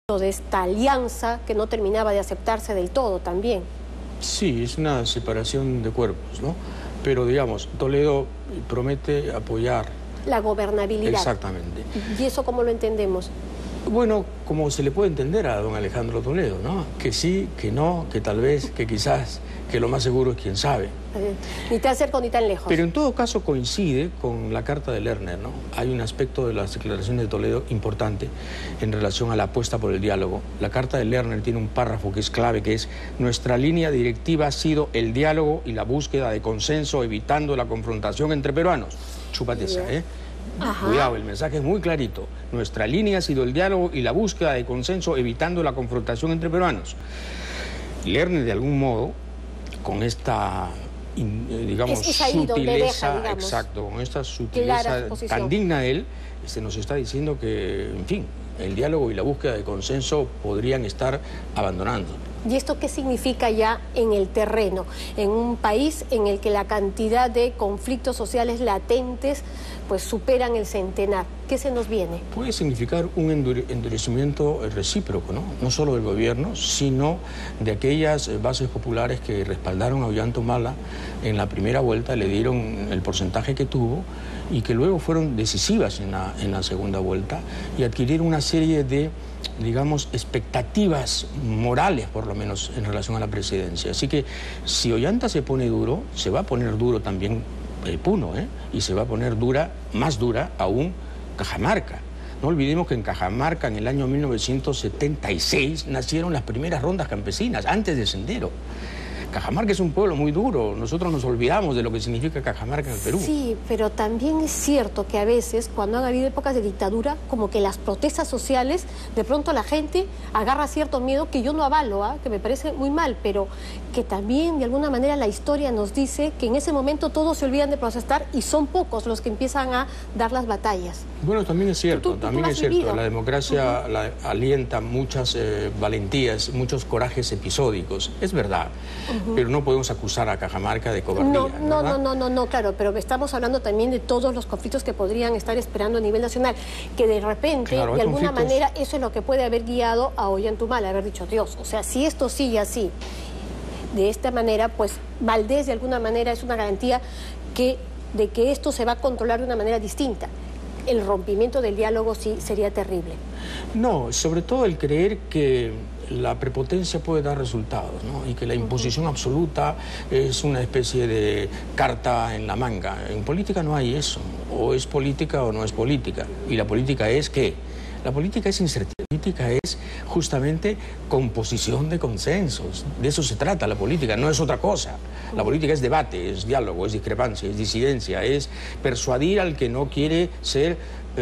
de esta alianza que no terminaba de aceptarse del todo también. Sí, es una separación de cuerpos, ¿no? Pero, digamos, Toledo promete apoyar La gobernabilidad. Exactamente. ¿Y eso cómo lo entendemos? Bueno, como se le puede entender a don Alejandro Toledo, ¿no? Que sí, que no, que tal vez, que quizás, que lo más seguro es quién sabe. Ni tan cerca ni tan lejos. Pero en todo caso coincide con la carta de Lerner, ¿no? Hay un aspecto de las declaraciones de Toledo importante en relación a la apuesta por el diálogo. La carta de Lerner tiene un párrafo que es clave, que es: nuestra línea directiva ha sido el diálogo y la búsqueda de consenso, evitando la confrontación entre peruanos. Chúpate esa, ¿eh? Ajá. Cuidado, el mensaje es muy clarito. Nuestra línea ha sido el diálogo y la búsqueda de consenso, evitando la confrontación entre peruanos. Lerner, de algún modo, con esta, digamos, sutileza, exacto, con esta sutileza tan digna de él, nos está diciendo que, en fin, el diálogo y la búsqueda de consenso podrían estar abandonando. ¿Y esto qué significa ya en el terreno? En un país en el que la cantidad de conflictos sociales latentes pues superan el centenar. ¿Qué se nos viene? Puede significar un endurecimiento recíproco, ¿no? No solo del gobierno, sino de aquellas bases populares que respaldaron a Ollanta en la primera vuelta, le dieron el porcentaje que tuvo y que luego fueron decisivas en la segunda vuelta y adquirieron una serie de, digamos, expectativas morales, por lo menos, en relación a la presidencia. Así que si Ollanta se pone duro, se va a poner duro también Puno, y se va a poner más dura aún Cajamarca. No olvidemos que en Cajamarca, en el año 1976, nacieron las primeras rondas campesinas, antes de Sendero. Cajamarca es un pueblo muy duro, nosotros nos olvidamos de lo que significa Cajamarca en el Perú. Sí, pero también es cierto que a veces, cuando han habido épocas de dictadura, como que las protestas sociales, de pronto la gente agarra cierto miedo que yo no avalo, que me parece muy mal, pero que también de alguna manera la historia nos dice que en ese momento todos se olvidan de protestar y son pocos los que empiezan a dar las batallas. Bueno, también es cierto, la democracia alienta muchas valentías, muchos corajes episódicos, es verdad. Pero no podemos acusar a Cajamarca de cobardía. No, claro, pero estamos hablando también de todos los conflictos que podrían estar esperando a nivel nacional, que de repente, claro, de alguna manera, eso es lo que puede haber guiado a Ollanta, haber dicho: Dios, o sea, si esto sigue así, de esta manera, pues Valdés de alguna manera es una garantía de que esto se va a controlar de una manera distinta. El rompimiento del diálogo sí sería terrible. No, sobre todo el creer que la prepotencia puede dar resultados, ¿no? Y que la imposición absoluta es una especie de carta en la manga. En política no hay eso. O es política o no es política. ¿Y la política es qué? La política es incertidumbre. La política es justamente composición de consensos. De eso se trata la política, no es otra cosa. La política es debate, es diálogo, es discrepancia, es disidencia, es persuadir al que no quiere ser,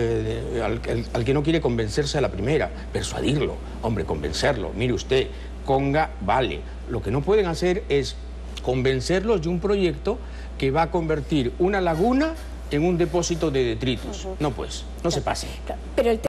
al que no quiere convencerse a la primera. Persuadirlo, hombre, convencerlo. Mire usted, Conga vale. Lo que no pueden hacer es convencerlos de un proyecto que va a convertir una laguna en un depósito de detritus. No, pues, no se pase. Pero